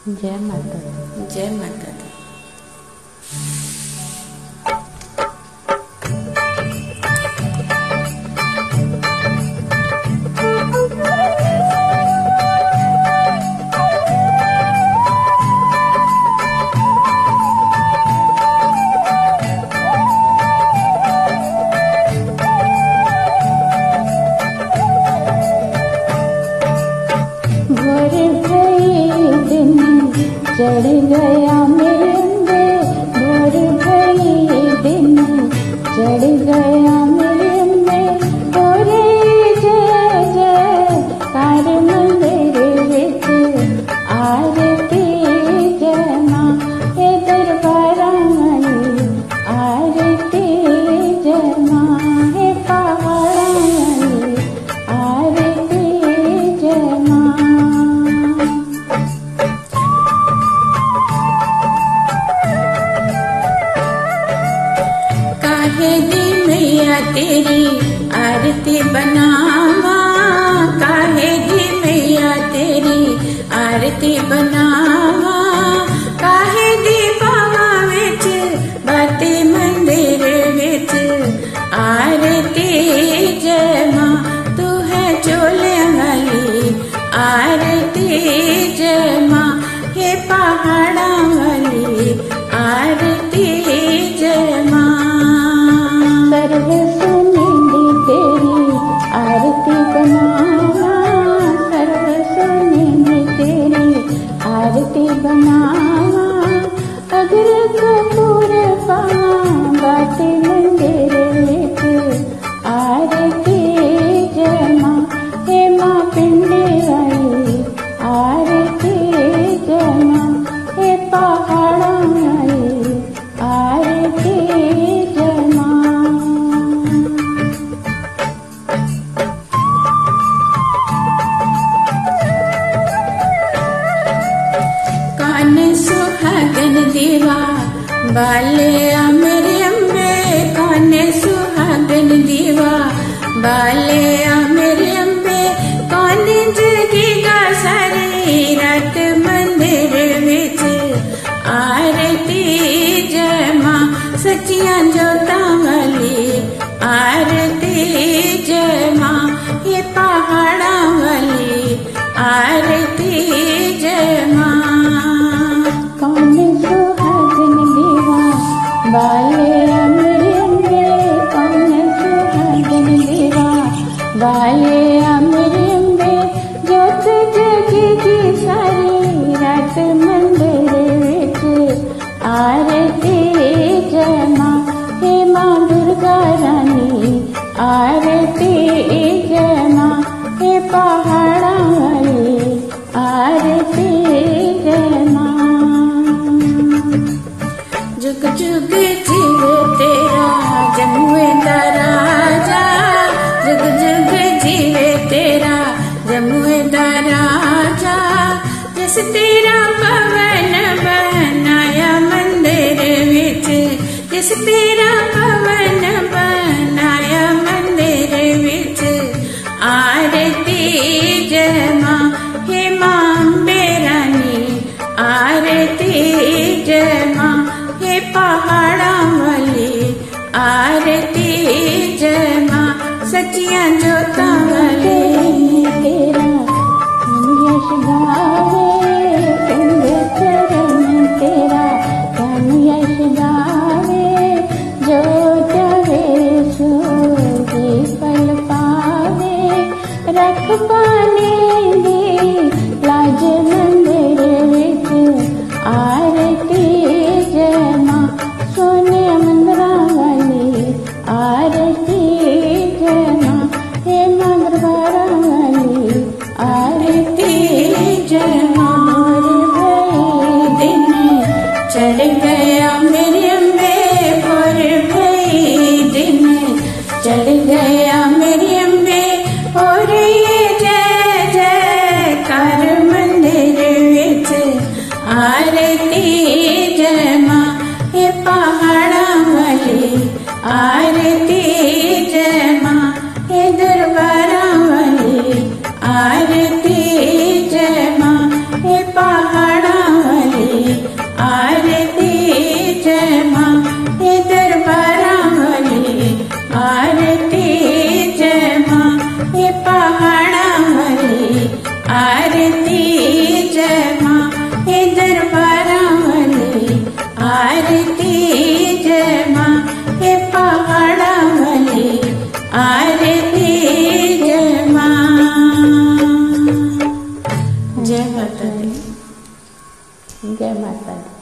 जय माता दी। जय माता दी। चढ़ गया मेरे अम्बे, भोर भई दिन चढ़ गया मेरे अम्बे, तोरे जय जय कार मंदिर विच आरती जय मां हे दरबारा वाली आरती जय मां हे पहाड़ा वाली आरती जय मां। तेरी आरती बनावा, काहे दी मैया तेरी आरती बनावा, काहे दी पावा विच बाते मंदिर विच आरती जय मां तू है चोले वाली आरती जय मां हे पहाड़ा वाली आरती जय मां। सर्व सुनिंदी तेरी आरती बनावा, सर्व सुनिंदी तेरी आरती बनावा, अगर कपूर पावा बाते मंदिर विच आरती जय मां हे मां पिंडे वाली आरती जय मां हे पहाड़ा वाली आरती जय मां। सुहागन दीवा बाले मेरे अम्बे, काने सुहागन दीवा बाले मेरे अम्बे, काने जगेगा सारी रात मंदिर विच आरती जय मां सच्चियां जोतां वाली आरती जय मां हे पहाड़ा वाली आरती जय मां। बाले मेरे अम्बे, कौन सुहागन दीवा बाले मेरे अम्बे, जोत जगेगी सारी रात मंदिर विच आरती जय मां हे मां दुर्गा रानी आरती जय मां हे पहाड़ा वाली आरती जय मां। जुग जुग जीवे तेरा जमुए दा राजा, जुग जुग जीवे तेरा जमुए दा राजा, जिस तेरा भवन बनाया मंदिर विच, जिस तेरा भवन बनाया मंदिर विच आरती जय मां हे मां अम्बे रानी आरती जय मां हे पहाड़ा वाली आरती जय मां सच्चियां जोतां वाली। तेरा यश गावे सिंध चरण तेरा धन यश गावे, जो जावे सो फल पावे, रख पाने दी लाज मंदिर विच आरती जय मां सोने मंदिरा वाली आरती जय मां हे मां दरबारा वाली आरती जय मां। भोर भई दिन चढ़ गया मेरे अम्बे, भोर भई दिन चढ़ गया मेरे अम्बे, हो रही जय जय कार मंदिर विच आरती जय मां हे पहाड़ा वाली आरती जय मां हे दरबारा वाली आरती जय मां हे पहाड़ा आरती जय माँ हे पहाड़ा वाली आरती जय माँ। जय माता दी। जय माता दी।